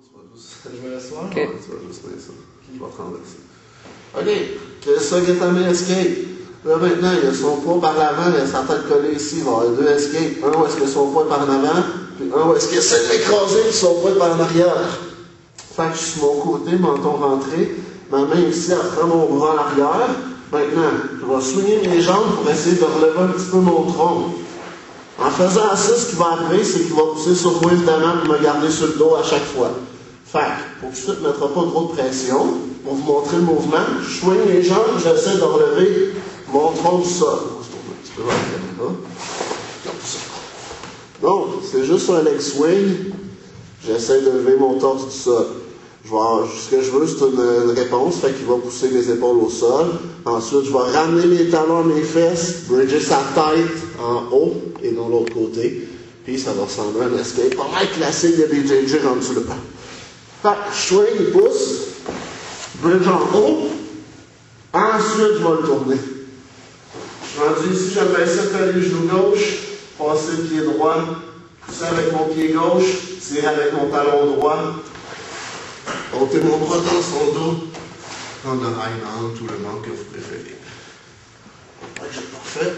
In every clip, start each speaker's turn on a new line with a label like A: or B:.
A: tu vas juste. Je vais l'asseoir.
B: Ok.
A: Ouais, tu vas juste mettre ça. Je vais prendre ça. OK. Que ça, get ta main escape. Là, maintenant, il y a son poids par l'avant, il y a sa tête collée ici. Il va y avoir deux escapes. Un où est-ce que son poids est par en avant, puis un où est-ce qu'il essaie de l'écraser, puis son poids est par en arrière. Fait que je suis sur mon côté, menton rentré. Ma main ici, elle prend mon bras à l'arrière. Maintenant, je vais swinger mes jambes pour essayer de relever un petit peu mon tronc. En faisant ça, ce qui va arriver, c'est qu'il va pousser sur moi évidemment pour me garder sur le dos à chaque fois. Fait que, pour tout de suite ne mettre pas trop de pression, pour vous montrer le mouvement, je swing les jambes, j'essaie de relever mon tronc du sol. Je tourne un petit peu vers la caméra. Comme ça. Donc, c'est juste un leg swing. J'essaie de lever mon torse du sol. Ce que je veux, c'est une réponse, fait qu'il va pousser mes épaules au sol. Ensuite, je vais ramener mes talons à mes fesses, bridger sa tête en haut et non l'autre côté. Puis ça va ressembler à un escape pas mal classique de BJJ rendu là. Fait que je swing, il pousse, bridge en haut. Ensuite, je vais le tourner. Je suis rendu ici, j'aime bien ça coller le genou gauche, passer le pied droit, pousser avec mon pied gauche, tirer avec mon talon droit. Montez mon bras dans son dos, prendre le high mount ou le mount que vous préférez. Fait que c'est parfait.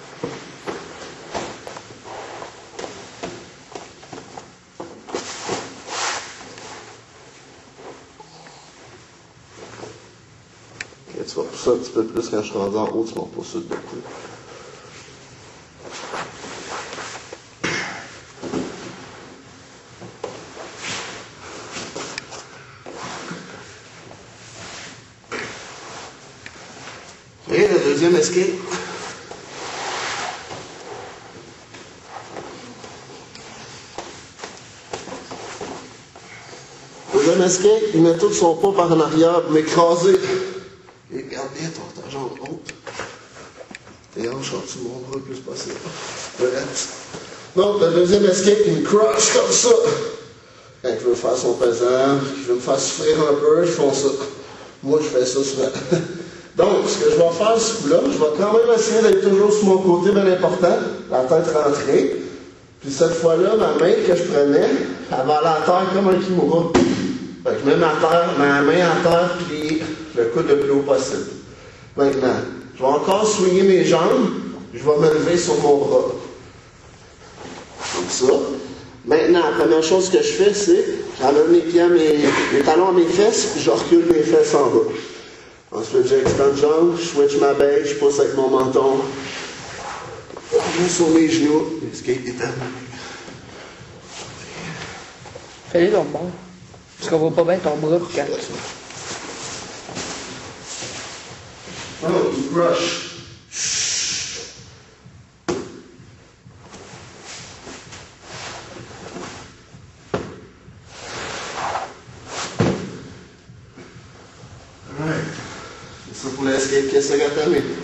A: Okay, tu vas pousser un petit peu plus quand je suis rendu en haut, tu m'en pousses de côté. Et le deuxième escape. Deuxième escape, il met tout son poids par en arrière pour m'écraser. Et garde bien ta jambe haute. Tes hanches en dessous de mon bras le plus possible. Donc, le deuxième escape, il me crush comme ça. Quand il veut faire son pesant, qu'il veut me faire souffrir un peu, ils font ça. Moi, je fais ça souvent. Donc, ce que je vais faire ce coup-là, je vais quand même essayer d'être toujours sur mon côté, bien important, la tête rentrée. Puis cette fois-là, ma main que je prenais, elle va aller à terre comme un kimura. Fait que je mets ma main à terre, puis le coude le plus haut possible. Maintenant, je vais encore swinger mes jambes, je vais me lever sur mon bras. Comme ça. Maintenant, la première chose que je fais, c'est, j'amène mes talons à mes fesses, puis je recule mes fesses en bas. Ensuite, j'extends les jambes, je switch ma baie, je pousse avec mon menton. Je vais sur mes genoux. L'escape est terminé.
B: Fais-le l'autre bord. Parce qu'on voit pas bien ton bras quand.
A: Oh, you brush. Alright. C'est ça pour l'escape qui est terminé.